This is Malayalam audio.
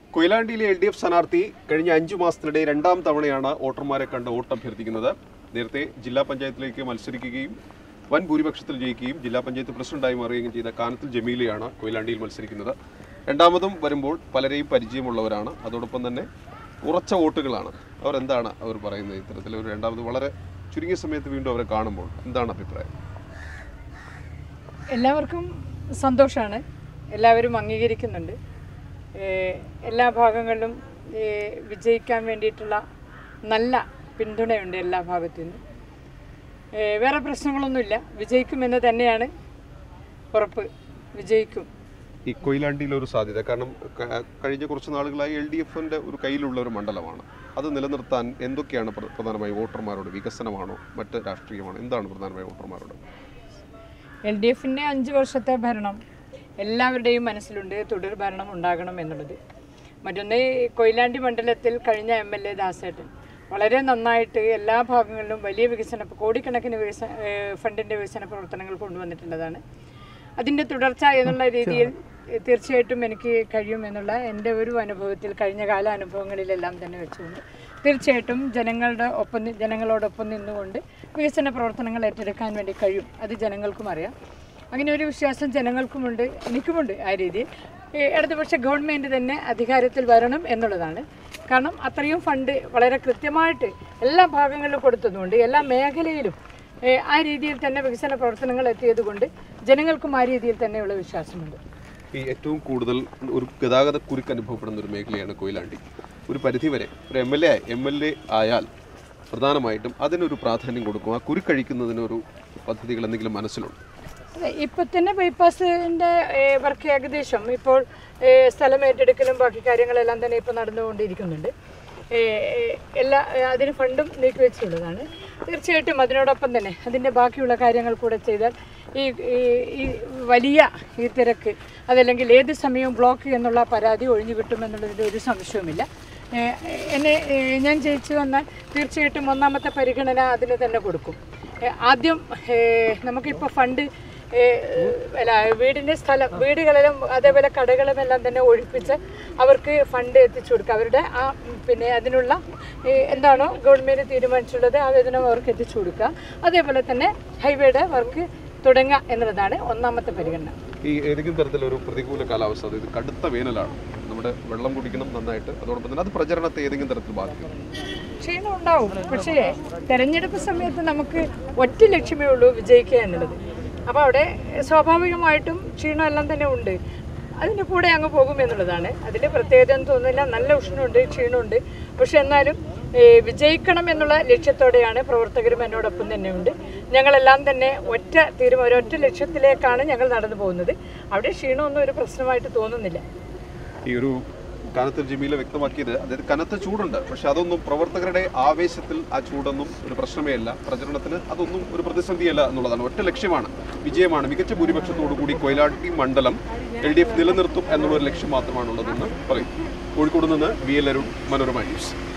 കൊയിലാണ്ടിയിലെ LDF സ്ഥാനാർത്ഥി കഴിഞ്ഞ 5 മാസത്തിനിടെ രണ്ടാം തവണയാണ് വോട്ടർമാരെ കണ്ട് വോട്ട് അഭ്യർത്ഥിക്കുന്നത്. നേരത്തെ ജില്ലാ പഞ്ചായത്തിലേക്ക് മത്സരിക്കുകയും വൻ ഭൂരിപക്ഷത്തിൽ ജയിക്കുകയും ജില്ലാ പഞ്ചായത്ത് പ്രസിഡന്റായി മാറുകയും ചെയ്ത കാനത്തിൽ ജമീലയാണ് കൊയിലാണ്ടിയിൽ മത്സരിക്കുന്നത്. രണ്ടാമതും വരുമ്പോൾ പലരെയും പരിചയമുള്ളവരാണ്, അതോടൊപ്പം തന്നെ ഉറച്ച വോട്ടുകളാണ്. അവരെന്താണ് അവർ പറയുന്നത്? ഇത്തരത്തിൽ ഒരു രണ്ടാമത് വളരെ ചുരുങ്ങിയ സമയത്ത് വീണ്ടും അവരെ കാണുമ്പോൾ എന്താണ് അഭിപ്രായം? എല്ലാവർക്കും സന്തോഷമാണ്, എല്ലാവരും അംഗീകരിക്കുന്നുണ്ട്. എല്ലാ ഭാഗങ്ങളിലും വിജയിക്കാൻ വേണ്ടിയിട്ടുള്ള നല്ല പിന്തുണയുണ്ട് എല്ലാ ഭാഗത്തു നിന്നും. വേറെ പ്രശ്നങ്ങളൊന്നുമില്ല, വിജയിക്കുമെന്ന് തന്നെയാണ് ഉറപ്പ്, വിജയിക്കും. ഈ കൊയിലാണ്ടിയിലെ ഒരു സാധ്യത, കാരണം കഴിഞ്ഞ കുറച്ച് നാളുകളായി LDFന്റെ ഒരു കയ്യിലുള്ള ഒരു മണ്ഡലമാണ്. അത് നിലനിർത്താൻ എന്തൊക്കെയാണ് പ്രധാനമായി വോട്ടർമാരോട്? വികസനമാണോ, മറ്റ് രാഷ്ട്രീയമാണോ? എന്താണ് പ്രധാനമായി വോട്ടർമാരോട്? LDFന്റെ 5 വർഷത്തെ ഭരണം എല്ലാവരുടെയും മനസ്സിലുണ്ട്, തുടർ ഭരണം ഉണ്ടാകണം എന്നുള്ളത്. മറ്റൊന്ന്, കൊയിലാണ്ടി മണ്ഡലത്തിൽ കഴിഞ്ഞ MLA ദാസേട്ടൻ വളരെ നന്നായിട്ട് എല്ലാ ഭാഗങ്ങളിലും വലിയ കോടിക്കണക്കിന് ഫണ്ടിൻ്റെ വികസന പ്രവർത്തനങ്ങൾ കൊണ്ടുവന്നിട്ടുള്ളതാണ്. അതിൻ്റെ തുടർച്ച എന്നുള്ള രീതിയിൽ തീർച്ചയായിട്ടും എനിക്ക് കഴിയുമെന്നുള്ള എൻ്റെ ഒരു അനുഭവത്തിൽ, കഴിഞ്ഞ കാല അനുഭവങ്ങളിലെല്ലാം തന്നെ വെച്ചുകൊണ്ട് തീർച്ചയായിട്ടും ജനങ്ങളോടൊപ്പം നിന്നുകൊണ്ട് വികസന പ്രവർത്തനങ്ങൾ ഏറ്റെടുക്കാൻ വേണ്ടി കഴിയും. അത് ജനങ്ങൾക്കും അറിയാം. അങ്ങനെ ഒരു വിശ്വാസം ജനങ്ങൾക്കുമുണ്ട്, എനിക്കുമുണ്ട്. ആ രീതിയിൽ ഇടതുപക്ഷ ഗവൺമെൻറ് തന്നെ അധികാരത്തിൽ വരണം എന്നുള്ളതാണ്. കാരണം അത്രയും ഫണ്ട് വളരെ കൃത്യമായിട്ട് എല്ലാ ഭാഗങ്ങളിലും കൊടുത്തതുകൊണ്ട്, എല്ലാ മേഖലയിലും ആ രീതിയിൽ തന്നെ വികസന പ്രവർത്തനങ്ങൾ എത്തിയതുകൊണ്ട് ജനങ്ങൾക്കും ആ രീതിയിൽ തന്നെയുള്ള വിശ്വാസമുണ്ട്. ഈ ഏറ്റവും കൂടുതൽ ഒരു ഗതാഗത കുരുക്ക് അനുഭവപ്പെടുന്ന ഒരു മേഖലയാണ് കൊയിലാണ്ടി. ഒരു പരിധിവരെ ഒരു MLA ആയാൽ പ്രധാനമായിട്ടും അതിനൊരു പ്രാധാന്യം കൊടുക്കും. ആ കുരുക്കഴിക്കുന്നതിനൊരു പദ്ധതികൾ എന്തെങ്കിലും മനസ്സിലുണ്ട്? ഇപ്പം തന്നെ ബൈപ്പാസിൻ്റെ വർക്ക് ഏകദേശം ഇപ്പോൾ സ്ഥലം ഏറ്റെടുക്കലും ബാക്കി കാര്യങ്ങളെല്ലാം തന്നെ ഇപ്പോൾ നടന്നുകൊണ്ടിരിക്കുന്നുണ്ട്. അതിന് ഫണ്ടും നീക്കിവെച്ചുള്ളതാണ്. തീർച്ചയായിട്ടും അതിനോടൊപ്പം തന്നെ അതിൻ്റെ ബാക്കിയുള്ള കാര്യങ്ങൾ കൂടെ ചെയ്താൽ ഈ വലിയ ഈ തിരക്ക്, അതല്ലെങ്കിൽ ഏത് സമയവും ബ്ലോക്ക് എന്നുള്ള പരാതി ഒഴിഞ്ഞു കിട്ടുമെന്നുള്ളതിൽ ഒരു സംശയവുമില്ല. ഞാൻ ജയിച്ചു വന്നാൽ തീർച്ചയായിട്ടും ഒന്നാമത്തെ പരിഗണന അതിന് തന്നെ കൊടുക്കും. ആദ്യം നമുക്കിപ്പോൾ ഫണ്ട് വീടുകളിലും അതേപോലെ കടകളും എല്ലാം തന്നെ ഒഴിപ്പിച്ച് അവർക്ക് ഫണ്ട് എത്തിച്ചു കൊടുക്കുക. അവരുടെ അതിനുള്ള എന്താണോ ഗവൺമെൻറ് തീരുമാനിച്ചുള്ളത് ആ വേതനം അവർക്ക് എത്തിച്ചു കൊടുക്കുക. അതേപോലെ തന്നെ ഹൈവേയുടെ വർക്ക് തുടങ്ങുക എന്നുള്ളതാണ് ഒന്നാമത്തെ പരിഗണന. ഈ ഏതെങ്കിലും തരത്തിലൊരു പ്രതികൂല കാലാവസ്ഥ, ഇത് കടുത്ത വേനലാണ്, നമ്മുടെ വെള്ളം കുടിക്കണം നന്നായിട്ട്, അതോടൊപ്പം തന്നെ അത് പ്രചരണത്തെ ഏതെങ്കിലും തരത്തിൽ ബാധിക്കും? ക്ഷീണം ഉണ്ടാവും. പക്ഷേ തെരഞ്ഞെടുപ്പ് സമയത്ത് നമുക്ക് ഒറ്റ ലക്ഷ്യമേ ഉള്ളൂ, വിജയിക്കുക എന്നുള്ളത്. അപ്പോൾ അവിടെ സ്വാഭാവികമായിട്ടും ക്ഷീണം എല്ലാം തന്നെ ഉണ്ട്, അതിൻ്റെ കൂടെ അങ്ങ് പോകും എന്നുള്ളതാണ്. അതിൽ പ്രത്യേകത ഒന്നും തോന്നുന്നില്ല. നല്ല ഉഷ്ണമുണ്ട്, ക്ഷീണമുണ്ട്. പക്ഷെ എന്നാലും വിജയിക്കണം എന്നുള്ള ലക്ഷ്യത്തോടെയാണ് പ്രവർത്തകരും എന്നോടൊപ്പം തന്നെ ഉണ്ട്. ഞങ്ങളെല്ലാം തന്നെ ഒരൊറ്റ ലക്ഷ്യത്തിലേക്കാണ് ഞങ്ങൾ നടന്നു പോകുന്നത്. അവിടെ ക്ഷീണമൊന്നും ഒരു പ്രശ്നമായിട്ട് തോന്നുന്നില്ല. ഈ ഒരു കാനത്തിൽ ജമീല വ്യക്തമാക്കിയത്, അതായത് കനത്ത ചൂടുണ്ട്, പക്ഷെ അതൊന്നും പ്രവർത്തകരുടെ ആവേശത്തിൽ ആ ചൂടൊന്നും ഒരു പ്രശ്നമേ അല്ല, പ്രചരണത്തിന് അതൊന്നും ഒരു പ്രതിസന്ധിയല്ല എന്നുള്ളതാണ്. ഒറ്റ ലക്ഷ്യമാണ്, വിജയമാണ്. മികച്ച ഭൂരിപക്ഷത്തോടു കൂടി കൊയിലാണ്ടി മണ്ഡലം LDF നിലനിർത്തും എന്നുള്ളൊരു ലക്ഷ്യം മാത്രമാണുള്ളതെന്ന് പറയും. കോഴിക്കോട് നിന്ന് VL അരുൺ, മനോരമ ന്യൂസ്.